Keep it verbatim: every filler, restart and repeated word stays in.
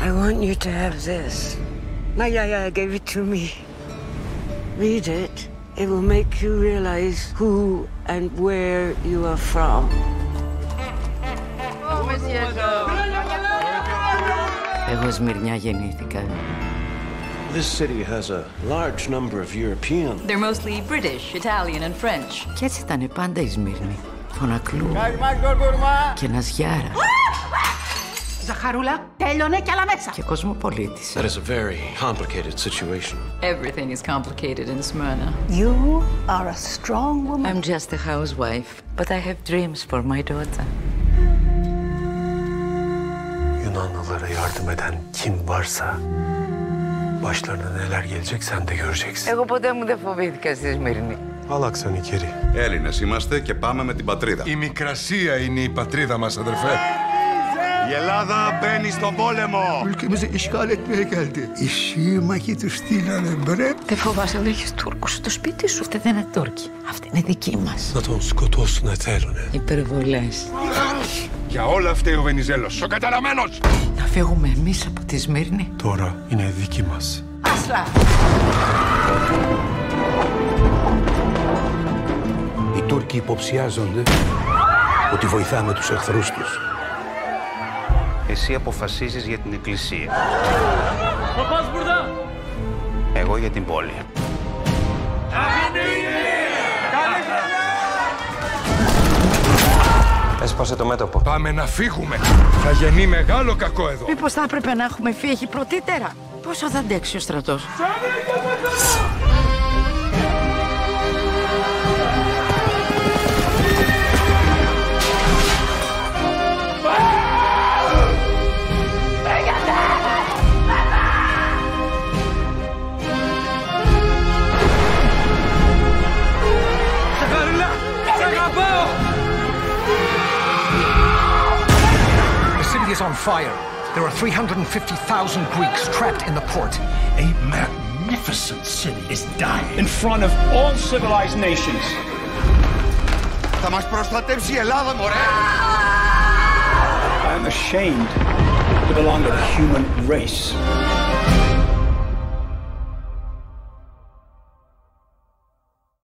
I want you to have this. My yaya gave it to me. Read it. It will make you realize who and where you are from. Εγώ Σμυρνιά γεννήθηκα. This city has a large number of Europeans. They're mostly British, Italian and French. Κι έτσι ήταν πάντα η Σμύρνη. Φωνακλού και Ναζιάρα. Ζαχαρούλα, τέλειωνε κι άλλα μέσα. Και κοσμοπολίτης. That is a very complicated situation. Everything is complicated in Smyrna. You are a strong woman. I'm just a housewife, but I have dreams for my daughter. Yunanlılara yardım eden kim varsa başlarına neler gelecek sen de göreceksin. Εγώ ποτέ μου δεν φοβήθηκα στη Σμύρνη. Άλλαξαν οι καιροί. Έλληνες είμαστε και πάμε με την πατρίδα. Η Μικρασία είναι η πατρίδα μας, αδερφέ. Η Ελλάδα μπαίνει στον πόλεμο. Ülkemizi işgal etmeye geldi. Işığıma τους στείλανε μπρε. Δεν φοβάσαι να έχεις Τούρκους στο σπίτι σου. Αυτή δεν είναι Τούρκοι. Αυτή είναι δική μας. Να τον σκοτώσουνε θέλουνε. Υπερβολές. Για όλα φταίει ο Βενιζέλος, ο καταραμένος. Να φύγουμε εμείς από τη Σμύρνη. Τώρα είναι δική μας. Άσλα. Οι Τούρκοι υποψιάζονται ότι βοηθάμε τους εχθρούς τους. Εσύ αποφασίζεις για την εκκλησία. Εγώ για την πόλη. Έσπασε το μέτωπο. Πάμε να φύγουμε. Θα γεννεί μεγάλο κακό εδώ. Μήπως θα έπρεπε να έχουμε φύγει πρωτήτερα. Πόσο θα αντέξει ο στρατός. The city is on fire. There are three hundred fifty thousand Greeks trapped in the port. A magnificent city is dying in front of all civilized nations. Θα μας προστατεύσει η Ελλάδα, μωρέ! I am ashamed to belong to the human race.